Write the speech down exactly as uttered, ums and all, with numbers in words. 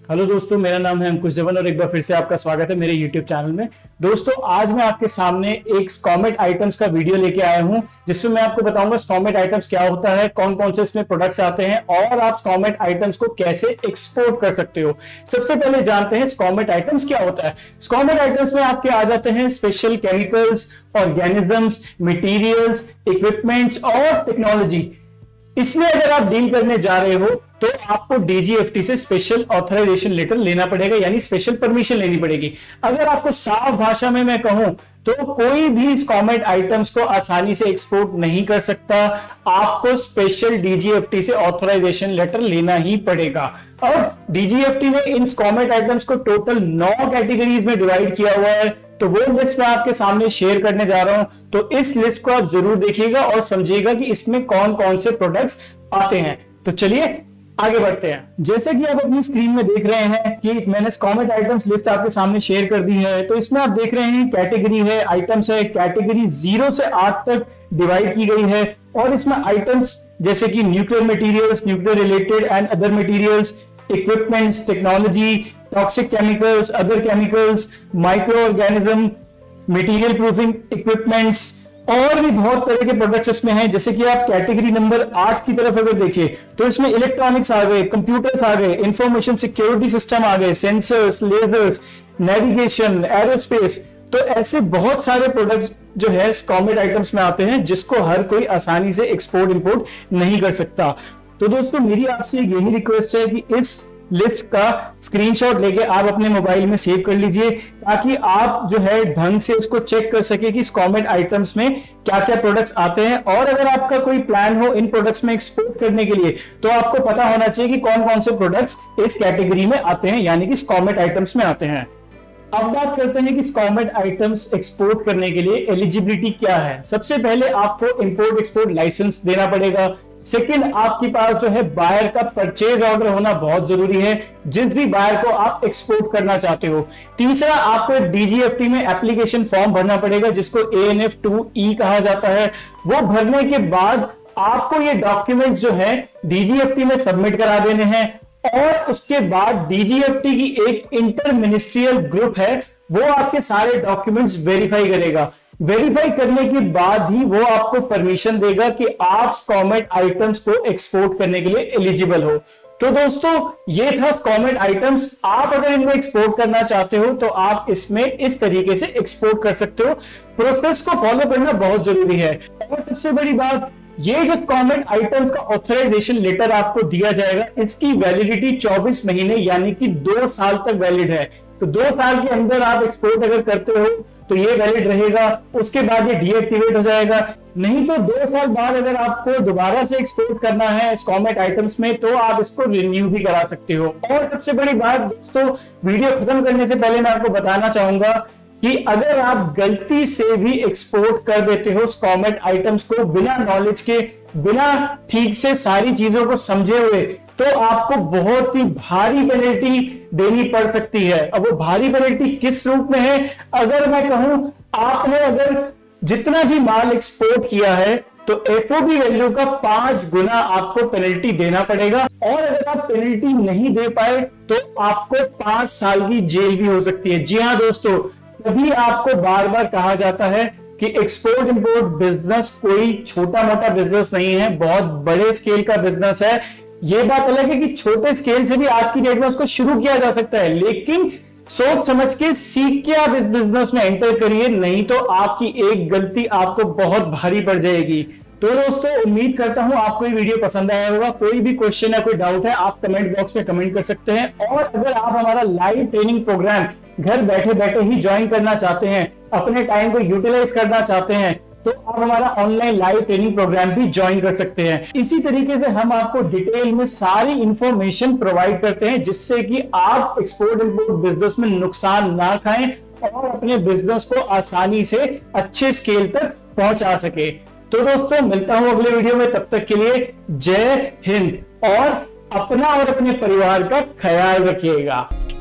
Hello दोस्तों, मेरा नाम है अंकुश जवन और एक बार फिर से आपका स्वागत है मेरे यूट्यूब चैनल में। दोस्तों, आज मैं आपके सामने एक स्कॉमेट आइटम्स का वीडियो लेके आया हूं, जिसमें मैं आपको बताऊंगा स्कॉमेट आइटम्स क्या होता है, कौन कौन से इसमें प्रोडक्ट्स आते हैं और आप स्कॉमेट आइटम्स को कैसे एक्सपोर्ट कर सकते हो। सबसे पहले जानते हैं स्कॉमेट आइटम्स क्या होता है। स्कॉमेट आइटम्स में आपके आ जाते हैं special chemicals, organisms, materials, equipments और टेक्नोलॉजी। इसमें अगर आप डील करने जा रहे हो तो आपको डीजीएफटी से स्पेशल ऑथराइजेशन लेटर लेना पड़ेगा, यानी स्पेशल परमिशन लेनी पड़ेगी। अगर आपको साफ भाषा में मैं कहूं तो कोई भी स्कॉमेट आइटम्स को आसानी से एक्सपोर्ट नहीं कर सकता, आपको स्पेशल डीजीएफटी से ऑथराइजेशन लेटर लेना ही पड़ेगा। और डीजीएफटी ने इन स्कॉमेट आइटम्स को टोटल नौ कैटेगरीज में डिवाइड किया हुआ है, तो वो लिस्ट मैं आपके सामने शेयर करने जा रहा हूं। तो इस लिस्ट को आप जरूर देखिएगा और समझिएगा कि इसमें कौन कौन से प्रोडक्ट्स आते हैं। तो चलिए आगे बढ़ते हैं। जैसे कि आप अपनी स्क्रीन में देख रहे हैं कि मैंने स्कॉमेट आइटम्स लिस्ट आपके सामने शेयर कर दी है। तो इसमें आप देख रहे हैं कैटेगरी है, आइटम्स है, कैटेगरी जीरो से आठ तक डिवाइड की गई है। और इसमें आइटम्स जैसे कि nuclear materials, nuclear related and other materials, equipments, technology, toxic chemicals, other chemicals, micro organism, material proofing equipments और भी बहुत तरह के प्रोडक्ट्स इसमें हैं। जैसे कि आप कैटेगरी नंबर आठ की तरफ अगर देखिए तो इसमें इलेक्ट्रॉनिक्स आ गए, कंप्यूटर्स आ गए, इंफॉर्मेशन सिक्योरिटी सिस्टम आ गए, सेंसर्स, लेजर्स, नेविगेशन, एरोस्पेस। तो ऐसे बहुत सारे प्रोडक्ट्स जो है स्कॉमेट आइटम्स में आते हैं, जिसको हर कोई आसानी से एक्सपोर्ट इंपोर्ट नहीं कर सकता। तो दोस्तों, मेरी आपसे यही रिक्वेस्ट है कि इस लिस्ट का स्क्रीनशॉट लेके आप अपने मोबाइल में सेव कर लीजिए, ताकि आप जो है ढंग से उसको चेक कर सके कि स्कॉमेट आइटम्स में क्या क्या प्रोडक्ट्स आते हैं। और अगर आपका कोई प्लान हो इन प्रोडक्ट्स में एक्सपोर्ट करने के लिए, तो आपको पता होना चाहिए कि कौन कौन से प्रोडक्ट्स इस कैटेगरी में आते हैं, यानी कि स्कॉमेट आइटम्स में आते हैं। अब बात करते हैं कि स्कॉमेट आइटम्स एक्सपोर्ट करने के लिए एलिजिबिलिटी क्या है। सबसे पहले आपको इंपोर्ट एक्सपोर्ट लाइसेंस देना पड़ेगा। सेकंड, आपके पास जो है बायर का परचेज ऑर्डर होना बहुत जरूरी है, जिस भी बायर को आप एक्सपोर्ट करना चाहते हो। तीसरा, आपको डीजीएफटी में एप्लीकेशन फॉर्म भरना पड़ेगा, जिसको A N F two E कहा जाता है। वो भरने के बाद आपको ये डॉक्यूमेंट्स जो है डीजीएफटी में सबमिट करा देने हैं। और उसके बाद डीजीएफटी की एक इंटर मिनिस्ट्रियल ग्रुप है, वो आपके सारे डॉक्यूमेंट्स वेरीफाई करेगा। वेरीफाई करने के बाद ही वो आपको परमिशन देगा कि आप स्कॉमेट आइटम्स को एक्सपोर्ट करने के लिए एलिजिबल हो। तो दोस्तों, ये था स्कॉमेट आइटम्स। आप अगर इनको एक्सपोर्ट करना चाहते हो तो आप इसमें इस तरीके से एक्सपोर्ट कर सकते हो। प्रोसेस को फॉलो करना बहुत जरूरी है। और सबसे बड़ी बात, ये जो स्कॉमेट आइटम्स का ऑथराइजेशन लेटर आपको दिया जाएगा, इसकी वैलिडिटी चौबीस महीने यानी कि दो साल तक वैलिड है। तो दो साल के अंदर आप एक्सपोर्ट अगर करते हो तो ये वैलिड रहेगा, उसके बाद ये डीएक्टिवेट हो जाएगा। नहीं तो दो साल बाद अगर आपको दोबारा से एक्सपोर्ट करना है स्कॉमेट आइटम्स में, तो आप इसको रिन्यू भी करा सकते हो। और सबसे बड़ी बात दोस्तों, वीडियो खत्म करने से पहले मैं आपको बताना चाहूंगा कि अगर आप गलती से भी एक्सपोर्ट कर देते हो स्कॉमेट आइटम्स को बिना नॉलेज के, बिना ठीक से सारी चीजों को समझे हुए, तो आपको बहुत ही भारी पेनल्टी देनी पड़ सकती है। अब वो भारी पेनल्टी किस रूप में है? अगर मैं कहूं, आपने अगर जितना भी माल एक्सपोर्ट किया है तो एफओबी वैल्यू का पांच गुना आपको पेनल्टी देना पड़ेगा। और अगर आप पेनल्टी नहीं दे पाए तो आपको पांच साल की जेल भी हो सकती है। जी हाँ दोस्तों, तभी आपको बार बार कहा जाता है कि एक्सपोर्ट इंपोर्ट बिजनेस कोई छोटा मोटा बिजनेस नहीं है, बहुत बड़े स्केल का बिजनेस है। ये बात अलग है कि छोटे स्केल से भी आज की डेट में उसको शुरू किया जा सकता है, लेकिन सोच समझ के सीख के आप इस बिजनेस में एंटर करिए, नहीं तो आपकी एक गलती आपको बहुत भारी पड़ जाएगी। तो दोस्तों, उम्मीद करता हूं आपको ये वीडियो पसंद आया होगा। कोई भी क्वेश्चन या कोई डाउट है आप कमेंट बॉक्स में कमेंट कर सकते हैं। और अगर आप हमारा लाइव ट्रेनिंग प्रोग्राम घर बैठे बैठे ही ज्वाइन करना चाहते हैं, अपने टाइम को यूटिलाइज करना चाहते हैं, तो आप हमारा ऑनलाइन लाइव ट्रेनिंग प्रोग्राम भी ज्वाइन कर सकते हैं। इसी तरीके से हम आपको डिटेल में सारी इंफॉर्मेशन प्रोवाइड करते हैं, जिससे कि आप एक्सपोर्ट इंपोर्ट बिजनेस में नुकसान ना खाएं और अपने बिजनेस को आसानी से अच्छे स्केल तक पहुंचा सके। तो दोस्तों, मिलता हूं अगले वीडियो में, तब तक के लिए जय हिंद और अपना और अपने परिवार का ख्याल रखिएगा।